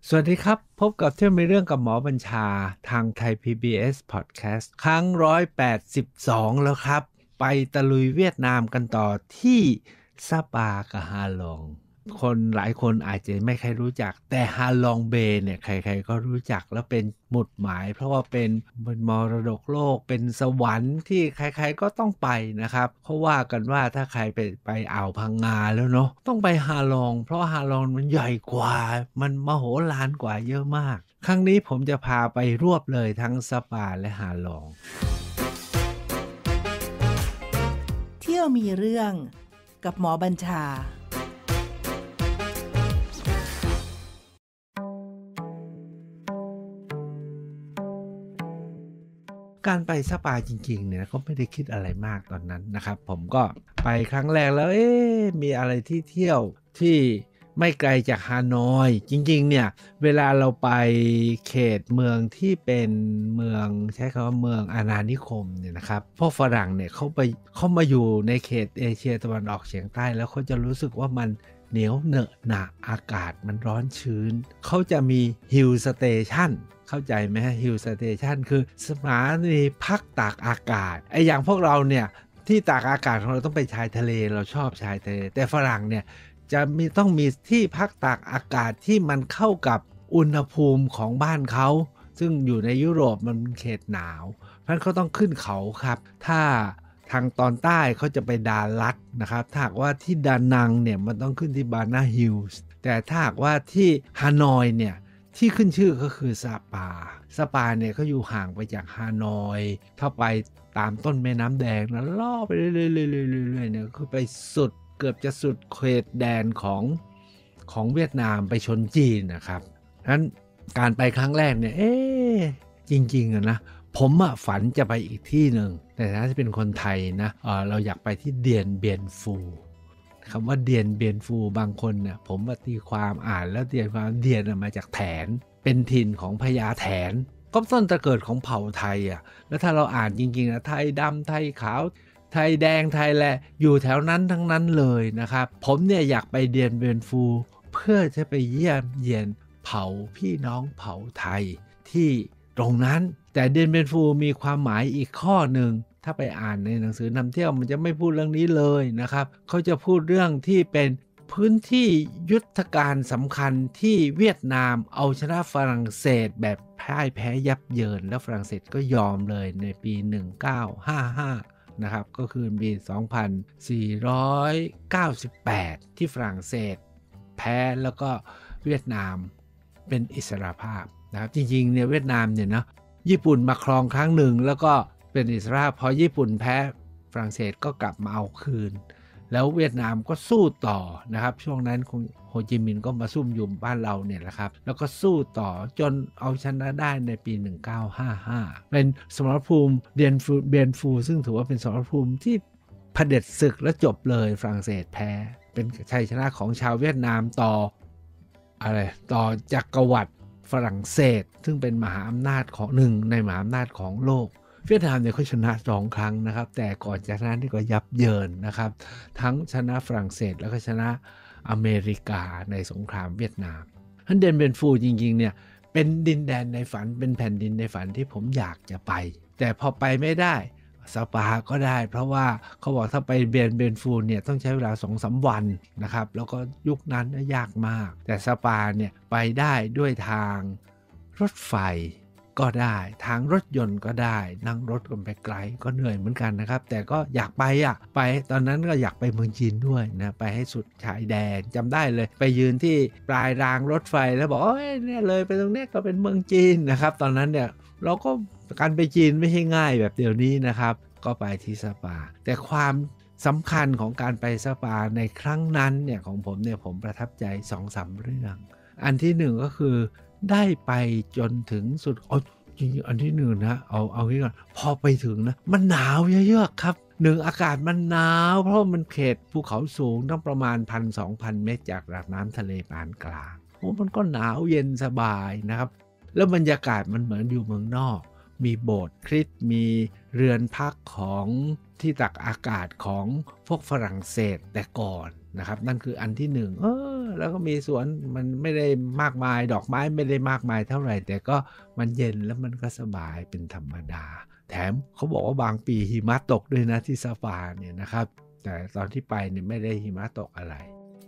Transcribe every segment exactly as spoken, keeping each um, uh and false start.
สวัสดีครับพบกับเที่ยวมีเรื่องกับหมอบัญชาทางไทย พี บี เอส Podcast ครั้งหนึ่งร้อยแปดสิบสองแล้วครับไปตะลุยเวียดนามกันต่อที่ซาปากับฮาลองคนหลายคนอาจจะไม่ใครรู้จักแต่ฮาลองเบย์เนี่ยใครๆก็รู้จักแล้วเป็นหมุดหมายเพราะว่าเป็นเป็นมรดกโลกเป็นสวรรค์ที่ใครๆก็ต้องไปนะครับเพราะว่ากันว่าถ้าใครไปไปอ่าวพังงาแล้วเนาะต้องไปฮาลองเพราะฮาลองมันใหญ่กว่ามันมโหฬารกว่าเยอะมากครั้งนี้ผมจะพาไปรวบเลยทั้งซาปาและฮาลองเที่ยวมีเรื่องกับหมอบัญชาการไปซาปาจริงๆเนี่ยก็ไม่ได้คิดอะไรมากตอนนั้นนะครับผมก็ไปครั้งแรกแล้วเอ๊ะมีอะไรที่เที่ยวที่ไม่ไกลจากฮานอยจริงๆเนี่ยเวลาเราไปเขตเมืองที่เป็นเมืองใช้คำว่าเมืองอาณานิคมเนี่ยนะครับพวกฝรั่งเนี่ยเขาไปเขามาอยู่ในเขตเอเชียตะวันออกเฉียงใต้แล้วเขาจะรู้สึกว่ามันเหนียวเหนอะหนะอากาศมันร้อนชื้นเขาจะมีฮิลสเตชันเข้าใจไหมฮะฮิลสเตชันคือสถานีพักตากอากาศไอ้อย่างพวกเราเนี่ยที่ตากอากาศของเราต้องไปชายทะเลเราชอบชายทะเลแต่ฝรั่งเนี่ยจะมีต้องมีที่พักตากอากาศที่มันเข้ากับอุณหภูมิของบ้านเขาซึ่งอยู่ในยุโรปมันเป็นเขตหนาวเพราะฉะนั้นเขาต้องขึ้นเขาครับถ้าทางตอนใต้เขาจะไปดาลัดนะครับถ้าหากว่าที่ดานังเนี่ยมันต้องขึ้นที่บานาฮิลส์แต่ถ้าหากว่าที่ฮานอยเนี่ยที่ขึ้นชื่อก็คือซาปาซาปาเนี่ยก็อยู่ห่างไปจากฮานอยถ้าไปตามต้นแม่น้ำแดงแล้วล่อไปเรื่อยๆๆๆเนี่ยคือไปสุดเกือบจะสุดเขตแดนของของเวียดนามไปชนจีนนะครับนั้นการไปครั้งแรกเนี่ยเอ๊ะจริงๆอะนะผมอะฝันจะไปอีกที่หนึ่งแต่ถ้าจะเป็นคนไทยนะเออเราอยากไปที่เดียนเบียนฟูคำว่าเดียนเบียนฟูบางคนเนี่ยผมตีความอ่านแล้วเดียนความเดียนมาจากแถนเป็นถิ่นของพญาแถนก็ต้นตระเกิดของเผ่าไทยอ่ะแล้วถ้าเราอ่านจริงๆนะไทยดำไทยขาวไทยแดงไทยแลอยู่แถวนั้นทั้งนั้นเลยนะครับผมเนี่ยอยากไปเดียนเบียนฟูเพื่อจะไปเยี่ยมเยียนเผ่าพี่น้องเผ่าไทยที่ตรงนั้นแต่เดียนเบียนฟูมีความหมายอีกข้อหนึ่งถ้าไปอ่านในหนังสือนำเที่ยวมันจะไม่พูดเรื่องนี้เลยนะครับเขาจะพูดเรื่องที่เป็นพื้นที่ยุทธการสำคัญที่เวียดนามเอาชนะฝรั่งเศสแบบพ่ายแพ้ยับเยินแล้วฝรั่งเศสก็ยอมเลยในปีหนึ่งพันเก้าร้อยห้าสิบห้านะครับก็คือปีสองพันสี่ร้อยเก้าสิบแปดที่ฝรั่งเศสแพ้แล้วก็เวียดนามเป็นอิสรภาพนะครับจริงๆเนี่ยเวียดนามเนี่ยนะญี่ปุ่นมาครองครั้งหนึ่งแล้วก็เป็นอิสรภาพพอญี่ปุ่นแพ้ฝรั่งเศสก็กลับมาเอาคืนแล้วเวียดนามก็สู้ต่อนะครับช่วงนั้นโฮจิมินห์ก็มาซุ่มอยู่บ้านเราเนี่ยแหละครับแล้วก็สู้ต่อจนเอาชนะได้ในปีหนึ่งพันเก้าร้อยห้าสิบห้าเป็นสมรภูมิเดียนฟูเบียนฟูซึ่งถือว่าเป็นสมรภูมิที่เผด็จศึกและจบเลยฝรั่งเศสแพ้เป็นชัยชนะของชาวเวียดนามต่ออะไรต่อจักรวรรดิฝรั่งเศสซึ่งเป็นมหาอำนาจของหนึ่งในมหาอำนาจของโลกเวียดนามเนี่ยเขาชนะสองครั้งนะครับแต่ก่อนจะชนะนี่ก็ยับเยินนะครับทั้งชนะฝรั่งเศสแล้วก็ชนะอเมริกาในสงครามเวียดนามท่านเดนเบียนฟูจริงๆเนี่ยเป็นดินแดนในฝันเป็นแผ่นดินในฝันที่ผมอยากจะไปแต่พอไปไม่ได้ซาปาก็ได้เพราะว่าเขาบอกถ้าไปเบียนเบียนฟูเนี่ยต้องใช้เวลา สองถึงสาม วันนะครับแล้วก็ยุคนั้นยากมากแต่ซาปาเนี่ยไปได้ด้วยทางรถไฟก็ได้ทางรถยนต์ก็ได้นั่งรถกันไปไกลก็เหนื่อยเหมือนกันนะครับแต่ก็อยากไปอ่ะไปตอนนั้นก็อยากไปเมืองจีนด้วยนะไปให้สุดชายแดนจำได้เลยไปยืนที่ปลายรางรถไฟแล้วบอกโอ้ยเนี่ยเลยไปตรงนี้ก็เป็นเมืองจีนนะครับตอนนั้นเนี่ยเราก็การไปจีนไม่ใช่ง่ายแบบเดี๋ยวนี้นะครับก็ไปที่ซาปาแต่ความสำคัญของการไปซาปาในครั้งนั้นเนี่ยของผมเนี่ยผมประทับใจ สองถึงสาม เรื่องอันที่หนึ่งก็คือได้ไปจนถึงสุดเอาจริงอันที่หนึ่งนะเอาเอางี้ก่อนพอไปถึงนะมันหนาวเยอะๆครับหนึ่งอากาศมันหนาวเพราะมันเขตภูเขาสูงตั้งประมาณ หนึ่งพันสองพัน เมตรจากระดับน้ำทะเลปานกลางโอ้มันก็หนาวเย็นสบายนะครับแล้วบรรยากาศมันเหมือนอยู่เมืองนอกมีโบสถ์คริสต์มีเรือนพักของที่ตักอากาศของพวกฝรั่งเศสแต่ก่อนนะครับนั่นคืออันที่หนึ่งเออแล้วก็มีสวนมันไม่ได้มากมายดอกไม้ไม่ได้มากมายเท่าไหร่แต่ก็มันเย็นแล้วมันก็สบายเป็นธรรมดาแถมเขาบอกว่าบางปีหิมะตกด้วยนะที่ซาฟาเนี่ยนะครับแต่ตอนที่ไปเนี่ยไม่ได้หิมะตกอะไร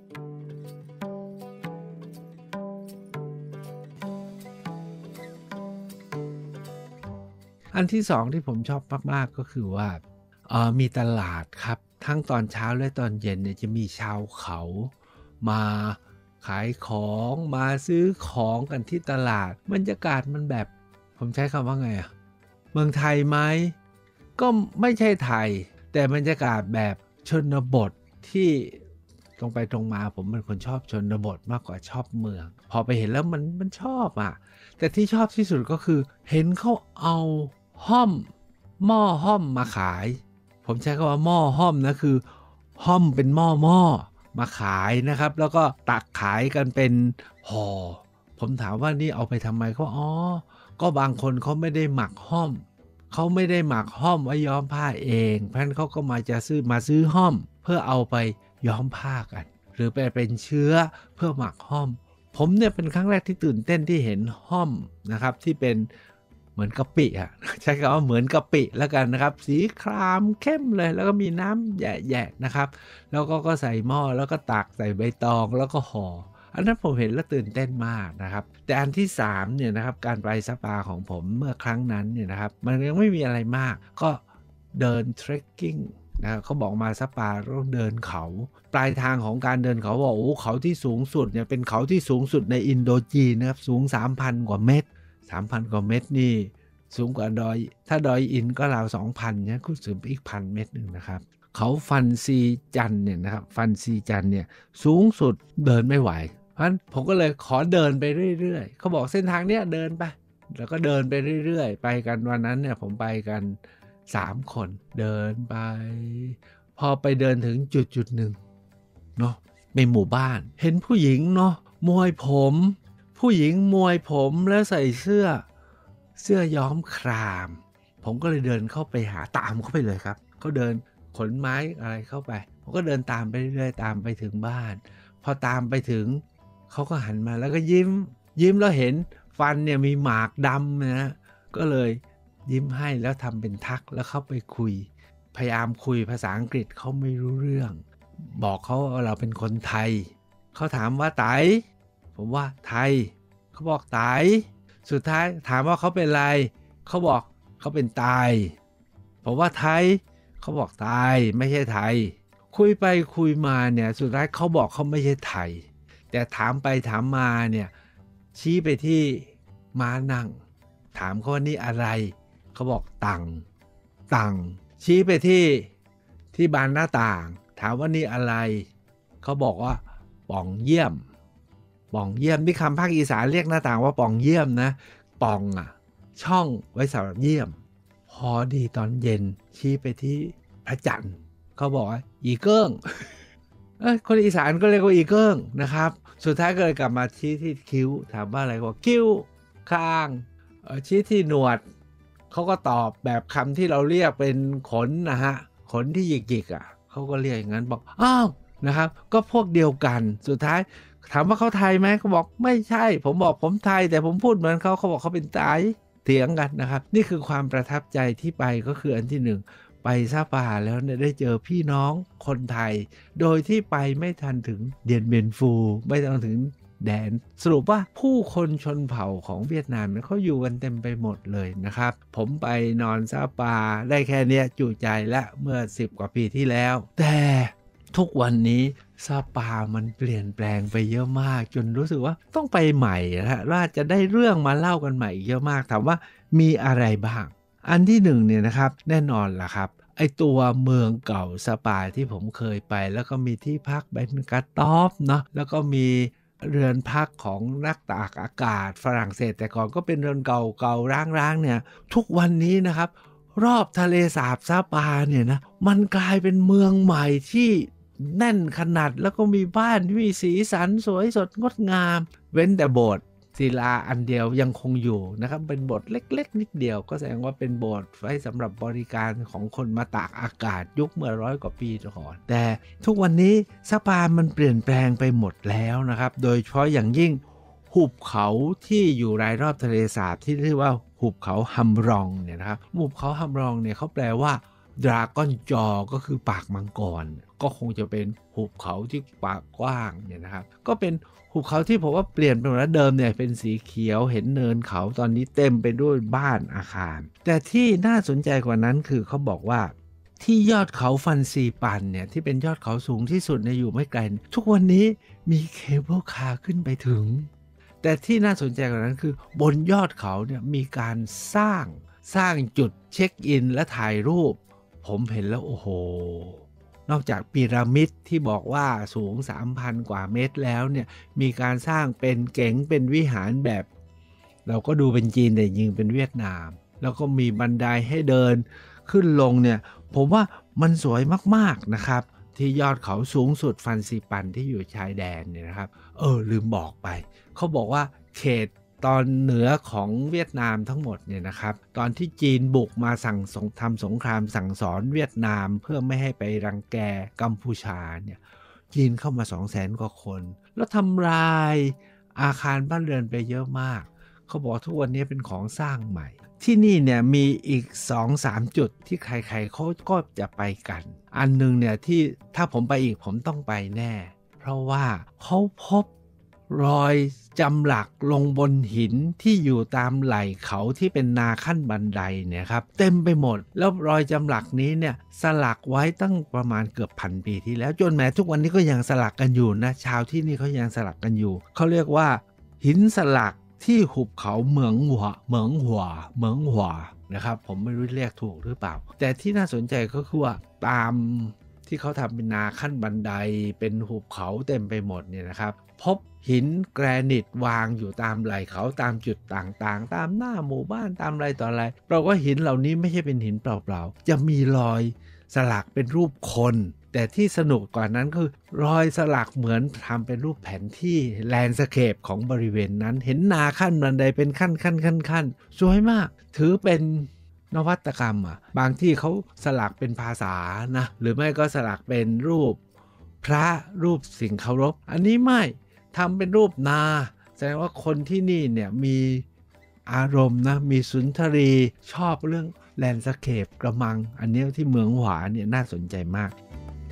อันที่สองที่ผมชอบมากๆก็คือว่าเอ่อมีตลาดครับทั้งตอนเช้าและตอนเย็นเนี่ยจะมีชาวเขามาขายของมาซื้อของกันที่ตลาดบรรยากาศมันแบบผมใช้คำว่าไงอะเมืองไทยไหมก็ไม่ใช่ไทยแต่บรรยากาศแบบชนบทที่ตรงไปตรงมาผมเป็นคนชอบชนบทมากกว่าชอบเมืองพอไปเห็นแล้วมันมันชอบอ่ะแต่ที่ชอบที่สุดก็คือเห็นเขาเอาห้อมหม้อห้อมมาขายผมใช้คำว่าหม้อห้อมนะคือห้อมเป็นหม้อหม้อมาขายนะครับแล้วก็ตักขายกันเป็นห่อผมถามว่านี่เอาไปทำไมเขาอ๋อก็บางคนเขาไม่ได้หมักห้อมเขาไม่ได้หมักห้อมไว้ย้อมผ้าเองเพราะฉะนั้นเขาก็มาจะซื้อมาซื้อห้อมเพื่อเอาไปย้อมผ้ากันหรือไปเป็นเชื้อเพื่อหมักห้อมผมเนี่ยเป็นครั้งแรกที่ตื่นเต้นที่เห็นห้อมนะครับที่เป็นเหมือนกะปิอ่ะใช้คำว่าเหมือนกะปิแล้วกันนะครับสีครามเข้มเลยแล้วก็มีน้ำแย่ๆนะครับแล้วก็ก็ใส่หม้อแล้วก็ตักใส่ใบตองแล้วก็ห่ออันนั้นผมเห็นแล้วตื่นเต้นมากนะครับแต่อันที่สามเนี่ยนะครับการไปสปาของผมเมื่อครั้งนั้นเนี่ยนะครับมันยังไม่มีอะไรมากก็เดินเทรคกิ้งนะเขาบอกมาสปาต้องเดินเขาปลายทางของการเดินเขาบอกโอ้เขาที่สูงสุดเนี่ยเป็นเขาที่สูงสุดในอินโดจีนนะครับสูง สามพัน กว่าเมตร สามพัน กว่าเมตรนี่สูงกว่าดอยถ้าดอยอินก็ราว สองพัน เนี่ยก็สูงอีก หนึ่งพัน เมตรนึงนะครับเขาฟันซีจันเนี่ยนะครับฟันซีจันเนี่ยสูงสุดเดินไม่ไหวเพราะฉะนั้นผมก็เลยขอเดินไปเรื่อยๆเขาบอกเส้นทางเนี้ยเดินไปแล้วก็เดินไปเรื่อยๆไปกันวันนั้นเนี่ยผมไปกันสามคนเดินไปพอไปเดินถึงจุดจุดหนึ่งเนาะเป็นหมู่บ้านเห็นผู้หญิงเนาะมวยผมผู้หญิงมวยผมแล้วใส่เสื้อเสื้อย้อมครามผมก็เลยเดินเข้าไปหาตามเข้าไปเลยครับเขาเดินขนไม้อะไรเข้าไปผมก็เดินตามไปเรื่อยๆตามไปถึงบ้านพอตามไปถึงเขาก็หันมาแล้วก็ยิ้มยิ้มแล้วเห็นฟันเนี่ยมีหมากดำนะก็เลยยิ้มให้แล้วทำเป็นทักแล้วเข้าไปคุยพยายามคุยภาษาอังกฤษเขาไม่รู้เรื่องบอกเขาว่าเราเป็นคนไทยเขาถามว่าไตผมว่าไทยเขาบอกไตสุดท้ายถามว่าเขาเป็นอะไรเขาบอกเขาเป็นไตผมว่าไทยเขาบอกไทยไม่ใช่ไทยคุยไปคุยมาเนี่ยสุดท้ายเขาบอกเขาไม่ใช่ไทยแต่ถามไปถามมาเนี่ยชี้ไปที่ม้านั่งถามเขาว่านี่อะไรเขาบอกตังตังชี้ไปที่ที่บานหน้าต่างถามว่านี่อะไรเขาบอกว่าป่องเยี่ยมป่องเยี่ยมที่คำภาคอีสานเรียกหน้าต่างว่าป่องเยี่ยมนะป่องอ่ะช่องไว้สำหรับเยี่ยมพอดีตอนเย็นชี้ไปที่พระจันทร์เขาบอกว่าอีเกิ้งเอ้ยคนอีสานก็เรียกว่าอีเกิ้งนะครับสุดท้ายก็เลยกลับมาชี้ที่คิ้วถามว่าอะไรก็คิ้วข้างชี้ที่หนวดเขาก็ตอบแบบคำที่เราเรียกเป็นขนนะฮะขนที่หยิกๆอ่ะเขาก็เรียกอย่างนั้นบอกอ้าวนะครับก็พวกเดียวกันสุดท้ายถามว่าเขาไทยไหมเขาบอกไม่ใช่ผมบอกผมไทยแต่ผมพูดเหมือนเขาเขาบอกเขาเป็นไทยเถียงกันนะครับนี่คือความประทับใจที่ไปก็คืออันที่หนึ่งไปซาปาแล้วเนี่ยได้เจอพี่น้องคนไทยโดยที่ไปไม่ทันถึงเดียนเบียนฟูไม่ต้องถึงแดนสรุปว่าผู้คนชนเผ่าของเวียดนามเขาอยู่กันเต็มไปหมดเลยนะครับผมไปนอนซาปาได้แค่เนี้ยจุใจและเมื่อสิบกว่าปีที่แล้วแต่ทุกวันนี้ซาปามันเปลี่ยนแปลงไปเยอะมากจนรู้สึกว่าต้องไปใหม่นะว่าจะได้เรื่องมาเล่ากันใหม่เยอะมากถามว่ามีอะไรบ้างอันที่หนึ่งเนี่ยนะครับแน่นอนล่ะครับไอตัวเมืองเก่าสปาที่ผมเคยไปแล้วก็มีที่พักเป็นกระต๊อบเนาะแล้วก็มีเรือนพักของนักตากอากาศฝรั่งเศสแต่ก่อนก็เป็นเรือนเก่าๆร้างๆเนี่ยทุกวันนี้นะครับรอบทะเลสาบซาปาเนี่ยนะมันกลายเป็นเมืองใหม่ที่แน่นขนาดแล้วก็มีบ้านที่มีสีสันสวยสดงดงามเว้นแต่โบสถ์ศิลาอันเดียวยังคงอยู่นะครับเป็นโบสถ์เล็กๆนิดเดียวก็แสดงว่าเป็นโบสถ์ไว้สำหรับบริการของคนมาตากอากาศยุคเมื่อร้อยกว่าปีก่อนแต่ทุกวันนี้สปามันเปลี่ยนแปลงไปหมดแล้วนะครับโดยเฉพาะอย่างยิ่งหุบเขาที่อยู่รายรอบทะเลสาบที่เรียกว่าหุบเขาฮัมรองเนี่ยนะครับหุบเขาฮัมรองเนี่ยเขาแปลว่าดราก้อนจอก็คือปากมังกรก็คงจะเป็นหุบเขาที่ปากกว้างเนี่ยนะครับก็เป็นหุบเขาที่ผมว่าเปลี่ยนไปหมดแล้วเดิมเนี่ยเป็นสีเขียวเห็นเนินเขาตอนนี้เต็มไปด้วยบ้านอาคารแต่ที่น่าสนใจกว่านั้นคือเขาบอกว่าที่ยอดเขาฟันซีปันเนี่ยที่เป็นยอดเขาสูงที่สุดในอยู่ไม่ไกลทุกวันนี้มีเคเบิลคาร์ขึ้นไปถึงแต่ที่น่าสนใจกว่านั้นคือบนยอดเขาเนี่ยมีการสร้างสร้างจุดเช็คอินและถ่ายรูปผมเห็นแล้วโอ้โหนอกจากพีระมิดที่บอกว่าสูง สามพัน กว่าเมตรแล้วเนี่ยมีการสร้างเป็นเก๋งเป็นวิหารแบบเราก็ดูเป็นจีนแต่จริงเป็นเวียดนามแล้วก็มีบันไดให้เดินขึ้นลงเนี่ยผมว่ามันสวยมากๆนะครับที่ยอดเขาสูงสุดฟันซีปันที่อยู่ชายแดนเนี่ยนะครับเออลืมบอกไปเขาบอกว่าเขตตอนเหนือของเวียดนามทั้งหมดเนี่ยนะครับตอนที่จีนบุกมาสั่งสงทำสงครามสั่งสอนเวียดนามเพื่อไม่ให้ไปรังแกกัมพูชาเนี่ยจีนเข้ามา สองแสน กว่าคนแล้วทำลายอาคารบ้านเรือนไปเยอะมากเขาบอกทุกวันนี้เป็นของสร้างใหม่ที่นี่เนี่ยมีอีก สองสาม จุดที่ใครๆเขาก็จะไปกันอันนึงเนี่ยที่ถ้าผมไปอีกผมต้องไปแน่เพราะว่าเขาพบรอยจำหลักลงบนหินที่อยู่ตามไหล่เขาที่เป็นนาขั้นบันไดเนี่ยครับเต็มไปหมดแล้วรอยจำหลักนี้เนี่ยสลักไว้ตั้งประมาณเกือบพันปีที่แล้วจนแม้ทุกวันนี้ก็ยังสลักกันอยู่นะชาวที่นี่เขายังสลักกันอยู่เขาเรียกว่าหินสลักที่หุบเขาเหมืองหัวเหมืองหัวเหมืองหัวนะครับผมไม่รู้เรียกถูกหรือเปล่าแต่ที่น่าสนใจก็คือว่าตามที่เขาทำเป็นนาขั้นบันไดเป็นหุบเขาเต็มไปหมดเนี่ยนะครับพบหินแกรนิตวางอยู่ตามไหล่เขาตามจุดต่างๆตามหน้าหมู่บ้านตามอะไรต่ออะไรเราก็หินเหล่านี้ไม่ใช่เป็นหินเปล่าๆจะมีรอยสลักเป็นรูปคนแต่ที่สนุกกว่านั้นคือรอยสลักเหมือนทำเป็นรูปแผนที่แลนด์สเคปของบริเวณนั้นเห็นนาขั้นบันไดเป็นขั้นขั้นขั้นขั้นสวยมากถือเป็นนวัตกรรมอ่ะบางที่เขาสลักเป็นภาษานะหรือไม่ก็สลักเป็นรูปพระรูปสิ่งเคารพอันนี้ไม่ทำเป็นรูปนาแสดงว่าคนที่นี่เนี่ยมีอารมณ์นะมีสุนทรีชอบเรื่องแลนด์สเคปกระมังอันนี้ที่เมืองหวาเนี่ยน่าสนใจมาก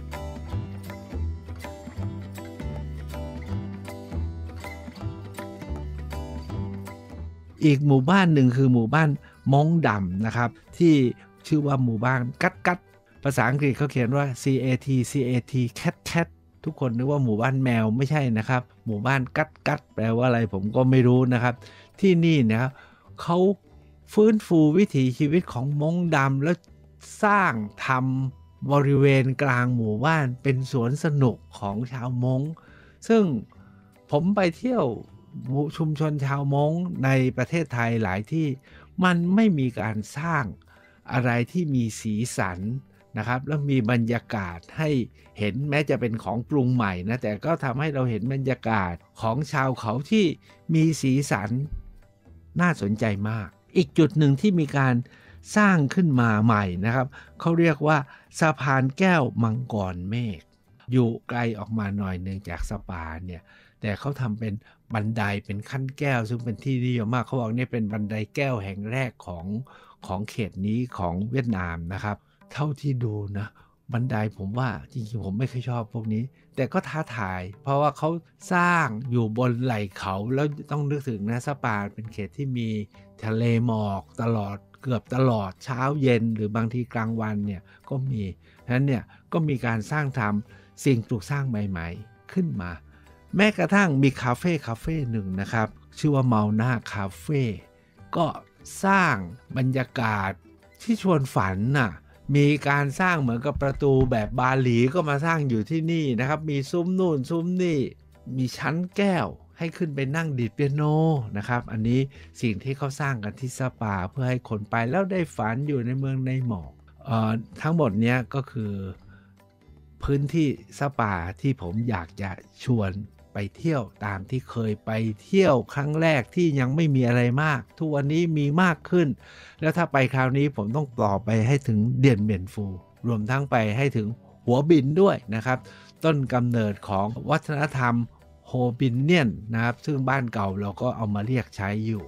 อีกหมู่บ้านหนึ่งคือหมู่บ้านมงดำนะครับที่ชื่อว่าหมู่บ้านกัดกัดภาษาอังกฤษเขาเขียนว่า C A T C A T cat cat ทุกคนนึกว่าหมู่บ้านแมวไม่ใช่นะครับหมู่บ้านกัดกัดแปลว่าอะไรผมก็ไม่รู้นะครับที่นี่นะครับเขาฟื้นฟูวิถีชีวิตของมงดำแล้วสร้างทำบริเวณกลางหมู่บ้านเป็นสวนสนุกของชาวมงซึ่งผมไปเที่ยวชุมชนชาวมงในประเทศไทยหลายที่มันไม่มีการสร้างอะไรที่มีสีสันนะครับแล้วมีบรรยากาศให้เห็นแม้จะเป็นของปรุงใหม่นะแต่ก็ทำให้เราเห็นบรรยากาศของชาวเขาที่มีสีสันน่าสนใจมากอีกจุดหนึ่งที่มีการสร้างขึ้นมาใหม่นะครับเขาเรียกว่าสะพานแก้วมังกรเมฆอยู่ไกลออกมาหน่อยหนึ่งจากสปาเนี่ยแต่เขาทำเป็นบันไดเป็นขั้นแก้วซึ่งเป็นที่นิยมมากเขาบอกนี่เป็นบันไดแก้วแห่งแรกของของเขตนี้ของเวียดนามนะครับเท่าที่ดูนะบันไดผมว่าจริงๆผมไม่เคยชอบพวกนี้แต่ก็ท้าทายเพราะว่าเขาสร้างอยู่บนไหล่เขาแล้วต้องนึกถึงนะสปาเป็นเขตที่มีทะเลหมอกตลอดเกือบตลอดเช้าเย็นหรือบางทีกลางวันเนี่ยก็มีฉะนั้นเนี่ยก็มีการสร้างทำสิ่งปลูกสร้างใหม่ๆขึ้นมาแม้กระทั่งมีคาเฟ่คาเฟ่หนึ่งนะครับชื่อว่าเมาน่าคาเฟ่ก็สร้างบรรยากาศที่ชวนฝันน่ะมีการสร้างเหมือนกับประตูแบบบาหลีก็มาสร้างอยู่ที่นี่นะครับมีซุ้มนู่นซุ้มนี่มีชั้นแก้วให้ขึ้นไปนั่งดีดเปียโนนะครับอันนี้สิ่งที่เขาสร้างกันที่สปาเพื่อให้คนไปแล้วได้ฝันอยู่ในเมืองในหมอกเอ่อทั้งหมดเนี้ยก็คือพื้นที่สปาที่ผมอยากจะชวนไปเที่ยวตามที่เคยไปเที่ยวครั้งแรกที่ยังไม่มีอะไรมากทุกวันนี้มีมากขึ้นแล้วถ้าไปคราวนี้ผมต้องต่อไปให้ถึงเดียนเบียนฟูรวมทั้งไปให้ถึงหัวบินด้วยนะครับต้นกำเนิดของวัฒนธรรมโฮบินเนียนนะครับซึ่งบ้านเก่าเราก็เอามาเรียกใช้อยู่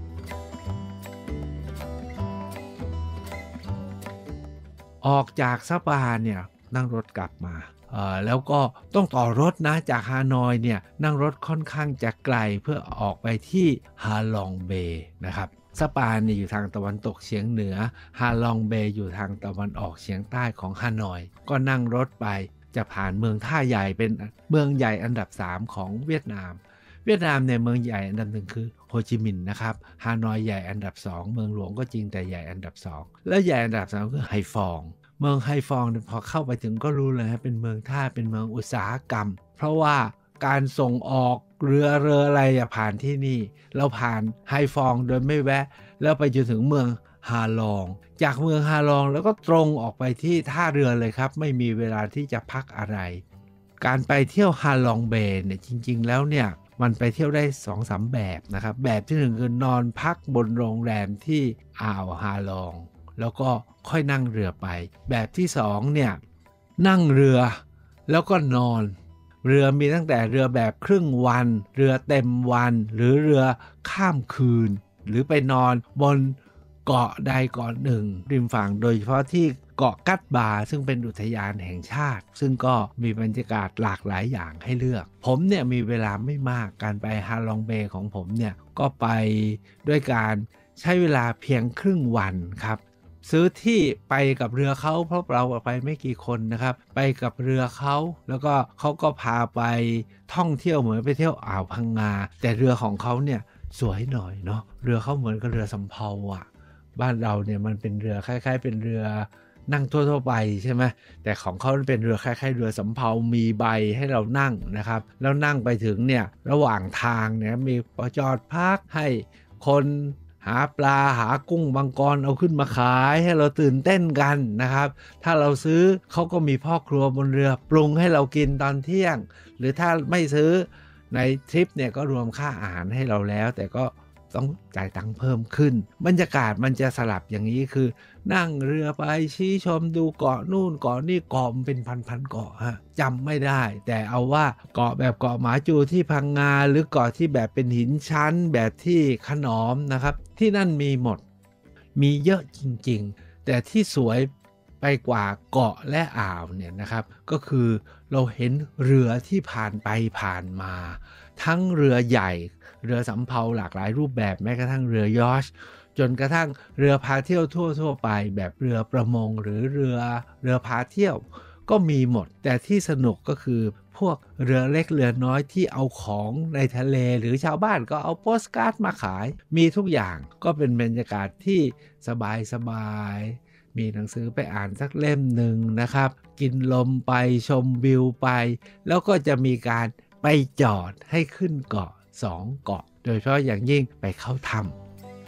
ออกจากซาปาเนี่ยนั่งรถกลับมาแล้วก็ต้องต่อรถนะจากฮานอยเนี่ยนั่งรถค่อนข้างจะไกลเพื่อออกไปที่ฮาลองเบย์นะครับซาปาเนี่ยอยู่ทางตะวันตกเฉียงเหนือฮาลองเบย์อยู่ทางตะวันออกเฉียงใต้ของฮานอยก็นั่งรถไปจะผ่านเมืองท่าใหญ่เป็นเมืองใหญ่อันดับสามของเวียดนามเวียดนามเนี่ยเมืองใหญ่อันดับหนึ่งคือโฮจิมินห์นะครับฮานอยใหญ่อันดับสองเมืองหลวงก็จริงแต่ใหญ่อันดับสองแล้วใหญ่อันดับสามคือไฮฟองเมืองไฮฟองพอเข้าไปถึงก็รู้เลยฮะเป็นเมืองท่าเป็นเมืองอุตสาหกรรมเพราะว่าการส่งออกเรือเรืออะไรผ่านที่นี่เราผ่านไฮฟองโดยไม่แวะแล้วไปจนถึงเมืองฮาลองจากเมืองฮาลองแล้วก็ตรงออกไปที่ท่าเรือเลยครับไม่มีเวลาที่จะพักอะไรการไปเที่ยวฮาลองเบย์เนี่ยจริงๆแล้วเนี่ยมันไปเที่ยวได้ สองถึงสาม แบบนะครับแบบที่หนึ่งคือนอนพักบนโรงแรมที่อ่าวฮาลองแล้วก็ค่อยนั่งเรือไปแบบที่สองเนี่ยนั่งเรือแล้วก็นอนเรือมีตั้งแต่เรือแบบครึ่งวันเรือเต็มวันหรือเรือข้ามคืนหรือไปนอนบนเกาะใดเกาะหนึ่งริมฝั่งโดยเฉพาะที่เกาะกัดบาซึ่งเป็นอุทยานแห่งชาติซึ่งก็มีบรรยากาศหลากหลายอย่างให้เลือกผมเนี่ยมีเวลาไม่มากการไปฮาลองเบย์ของผมเนี่ยก็ไปด้วยการใช้เวลาเพียงครึ่งวันครับซื้อที่ไปกับเรือเขาเพราะเราไปไม่กี่คนนะครับไปกับเรือเขาแล้วก็เขาก็พาไปท่องเที่ยวเหมือนไปเที่ยวอ่าวพังงาแต่เรือของเขาเนี่ยสวยหน่อยเนาะเรือเขาเหมือนกับเรือสำเภาอ่ะบ้านเราเนี่ยมันเป็นเรือคล้ายๆเป็นเรือนั่งทั่วๆไปใช่ไหมแต่ของเขาเป็นเรือคล้ายๆเรือสำเภามีใบให้เรานั่งนะครับแล้วนั่งไปถึงเนี่ยระหว่างทางเนี่ยมีจอดพักให้คนหาปลาหากุ้งมังกรเอาขึ้นมาขายให้เราตื่นเต้นกันนะครับถ้าเราซื้อเขาก็มีพ่อครัวบนเรือปรุงให้เรากินตอนเที่ยงหรือถ้าไม่ซื้อในทริปเนี่ยก็รวมค่าอาหารให้เราแล้วแต่ก็ต้องจ่ายตังค์เพิ่มขึ้นบรรยากาศมันจะสลับอย่างนี้คือนั่งเรือไปชี้ชมดูเกาะนู่นเกาะนี่เกาะมันเป็นพันๆเกาะฮะจำไม่ได้แต่เอาว่าเกาะแบบเกาะหมาจูที่พังงาหรือเกาะที่แบบเป็นหินชั้นแบบที่ขนอมนะครับที่นั่นมีหมดมีเยอะจริงๆแต่ที่สวยไปกว่าเกาะและอ่าวเนี่ยนะครับก็คือเราเห็นเรือที่ผ่านไปผ่านมาทั้งเรือใหญ่เรือสำเภาหลากหลายรูปแบบแม้กระทั่งเรือยอชท์จนกระทั่งเรือพาเที่ยวทั่วๆไปแบบเรือประมงหรือเรือเรือพาเที่ยวก็มีหมดแต่ที่สนุกก็คือพวกเรือเล็กเรือน้อยที่เอาของในทะเลหรือชาวบ้านก็เอาโปสการ์ดมาขายมีทุกอย่างก็เป็นบรรยากาศที่สบายๆมีหนังสือไปอ่านสักเล่มหนึ่งนะครับกินลมไปชมวิวไปแล้วก็จะมีการไปจอดให้ขึ้นเกาะสองเกาะโดยเฉพาะอย่างยิ่งไปเข้าถ้ำ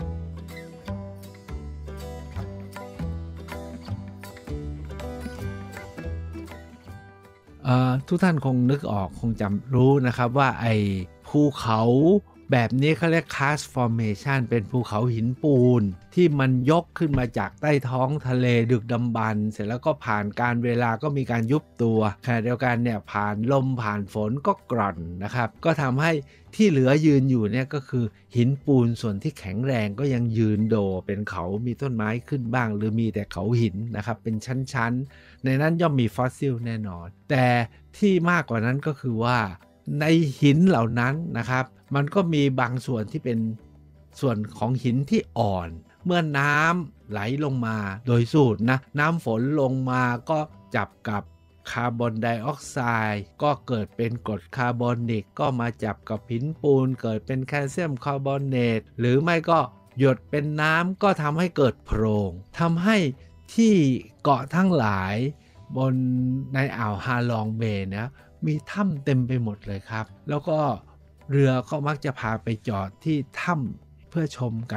ทุกท่านคงนึกออกคงจำรู้นะครับว่าไอ้ภูเขาแบบนี้เขาเรียก Karst Formation เป็นภูเขาหินปูนที่มันยกขึ้นมาจากใต้ท้องทะเลดึกดำบรรพ์เสร็จแล้วก็ผ่านการเวลาก็มีการยุบตัวขณะเดียวกันเนี่ยผ่านลมผ่านฝนก็กร่อนนะครับก็ทำให้ที่เหลือยืนอยู่เนี่ยก็คือหินปูนส่วนที่แข็งแรงก็ยังยืนโดเป็นเขามีต้นไม้ขึ้นบ้างหรือมีแต่เขาหินนะครับเป็นชั้นๆในนั้นย่อมมีฟอสซิลแน่นอนแต่ที่มากกว่านั้นก็คือว่าในหินเหล่านั้นนะครับมันก็มีบางส่วนที่เป็นส่วนของหินที่อ่อนเมื่อน้ำไหลลงมาโดยสูตรนะน้ำฝนลงมาก็จับกับคาร์บอนไดออกไซด์ก็เกิดเป็นกรดคาร์บอนิกก็มาจับกับหินปูนเกิดเป็นแคลเซียมคาร์บอเนตหรือไม่ก็หยดเป็นน้ำก็ทำให้เกิดโพรงทำให้ที่เกาะทั้งหลายบนในอ่าวฮาลองเบย์นะมีถ้ำเต็มไปหมดเลยครับแล้วก็เรือก็มักจะพาไปจอดที่ถ้ำเพื่อชมกัน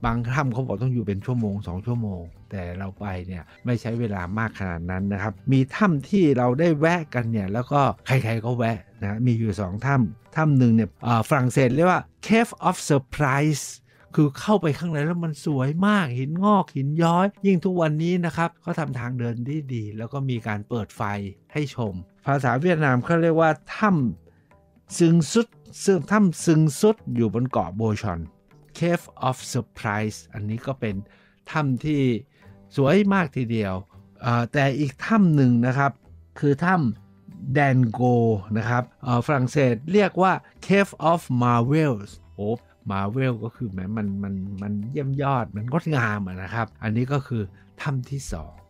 บางถ้ำเขาบอกต้องอยู่เป็นชั่วโมงสองชั่วโมงแต่เราไปเนี่ยไม่ใช้เวลามากขนาดนั้นนะครับมีถ้ำที่เราได้แวะกันเนี่ยแล้วก็ใครๆก็แวะนะมีอยู่สองถ้ำถ้ำหนึ่งเนี่ยฝรั่งเศสเรียกว่า Cave of Surprise คือเข้าไปข้างในแล้วมันสวยมากหินงอกหินย้อยยิ่งทุกวันนี้นะครับเขาทำทางเดินดีดีแล้วก็มีการเปิดไฟให้ชมภาษาเวียดนามเขาเรียกว่าถ้ำซึงซุดซึ่งถ้ำซึงซุดอยู่บนเกาะโบชอน Cave of Surprise อันนี้ก็เป็นถ้ำที่สวยมากทีเดียวแต่อีกถ้ำหนึ่งนะครับคือถ้ำแดนโกนะครับฝรั่งเศสเรียกว่า Cave of Marvels โอ้มาเวลก็คือแม้มันมันมันเยี่ยมยอดมันงดงามนะครับอันนี้ก็คือถ้ำที่สอง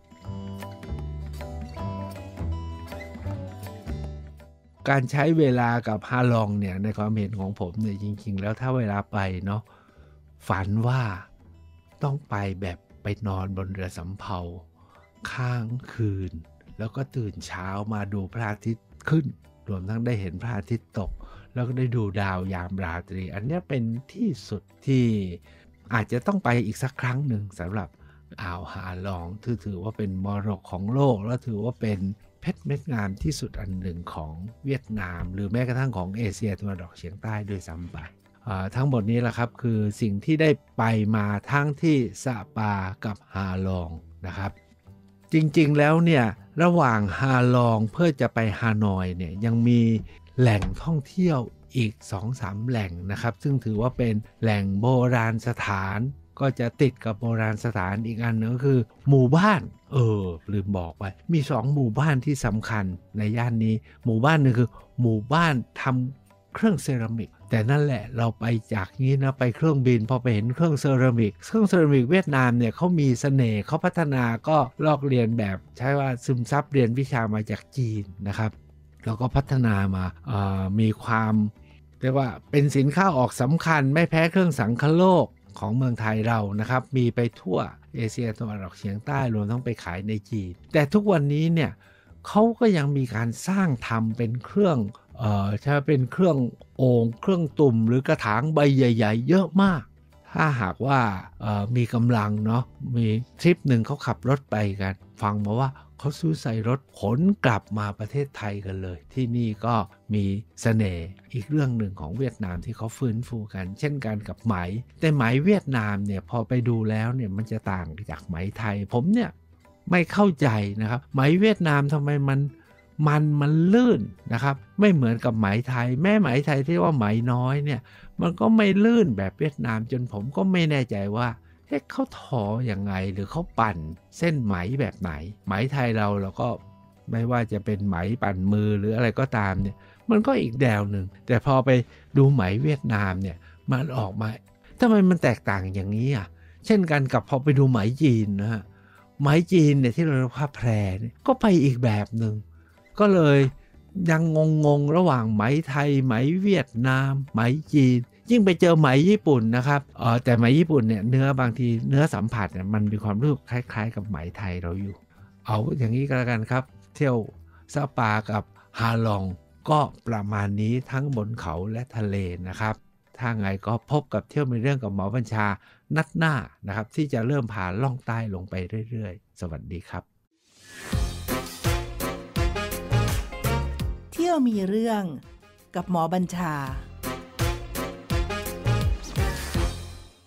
การใช้เวลากับฮาลองเนี่ยในความเห็นของผมเนี่ยจริงๆแล้วถ้าเวลาไปเนาะฝันว่าต้องไปแบบไปนอนบนเรือสำเภาค้างคืนแล้วก็ตื่นเช้ามาดูพระอาทิตย์ขึ้นรวมทั้งได้เห็นพระอาทิตย์ตกแล้วก็ได้ดูดาวยามราตรีอันนี้เป็นที่สุดที่อาจจะต้องไปอีกสักครั้งหนึ่งสำหรับอ่าวฮาลองที่ถือว่าเป็นมรดกของโลกและถือว่าเป็นเพชรเม็ดงามที่สุดอันหนึ่งของเวียดนามหรือแม้กระทั่งของเอเชียตะวันออกเฉียงใต้ด้วยซ้ำไปทั้งหมดนี้แหละครับคือสิ่งที่ได้ไปมาทั้งที่สปากับฮาลองนะครับจริงๆแล้วเนี่ยระหว่างฮาลองเพื่อจะไปฮานอยเนี่ยยังมีแหล่งท่องเที่ยวอีก สองถึงสาม แหล่งนะครับซึ่งถือว่าเป็นแหล่งโบราณสถานก็จะติดกับโบราณสถานอีกอันนึงก็คือหมู่บ้านเออลืมบอกไปมีสองหมู่บ้านที่สำคัญในย่านนี้หมู่บ้านนึงคือหมู่บ้านทำเครื่องเซรามิกแต่นั่นแหละเราไปจากนี้นะไปเครื่องบินพอไปเห็นเครื่องเซรามิกเครื่องเซรามิกเวียดนามเนี่ยเขามีเสน่ห์เขาพัฒนาก็ลอกเรียนแบบใช้ว่าซึมซับเรียนวิชามาจากจีนนะครับแล้วก็พัฒนามามีความเรียกว่าเป็นสินค้าออกสำคัญไม่แพ้เครื่องสังคโลกของเมืองไทยเรานะครับมีไปทั่วเอเชียตะวันออกเฉียงใต้รวมทั้งไปขายในจีนแต่ทุกวันนี้เนี่ยเขาก็ยังมีการสร้างทำเป็นเครื่องเอ่อถ้าเป็นเครื่องโอ่งเครื่องตุ่มหรือกระถางใบใหญ่ๆเยอะมากถ้าหากว่ามีกำลังเนาะมีทริปหนึ่งเขาขับรถไปกันฟังมาว่าเขาซื้อใส่รถขนกลับมาประเทศไทยกันเลยที่นี่ก็มีเสน่ห์อีกเรื่องหนึ่งของเวียดนามที่เขาฟื้นฟูกันเช่นกันกับไหมแต่ไหมเวียดนามเนี่ยพอไปดูแล้วเนี่ยมันจะต่างจากไหมไทยผมเนี่ยไม่เข้าใจนะครับไหมเวียดนามทำไมมันมันมันลื่นนะครับไม่เหมือนกับไหมไทยแม่ไหมไทยที่ว่าไหมน้อยเนี่ยมันก็ไม่ลื่นแบบเวียดนามจนผมก็ไม่แน่ใจว่าเขาทออย่างไงหรือเขาปั่นเส้นไหมแบบไหนไหมไทยเราเราก็ไม่ว่าจะเป็นไหมปั่นมือหรืออะไรก็ตามเนี่ยมันก็อีกแนวหนึ่งแต่พอไปดูไหมเวียดนามเนี่ยมันออกมาทำไมมันแตกต่างอย่างนี้อ่ะเช่นกันกับพอไปดูไหมจีนนะฮะไหมจีนเนี่ยที่เราเรียกว่าแพรก็ไปอีกแบบหนึ่งก็เลยยังงงๆระหว่างไหมไทยไหมเวียดนามไหมจีนยิ่งไปเจอไหมญี่ปุ่นนะครับอ๋อแต่ไหมญี่ปุ่นเนี่ยเนื้อบางทีเนื้อสัมผัสเนี่ยมันมีความรู้สึกคล้ายๆกับไหมไทยเราอยู่เอาอย่างนี้ก็แล้วกันครับเที่ยวสปากับฮาลองก็ประมาณนี้ทั้งบนเขาและทะเลนะครับถ้าไงก็พบกับเที่ยวมีเรื่องกับหมอบัญชานัดหน้านะครับที่จะเริ่มพาล่องใต้ลงไปเรื่อยๆสวัสดีครับเที่ยวมีเรื่องกับหมอบัญชา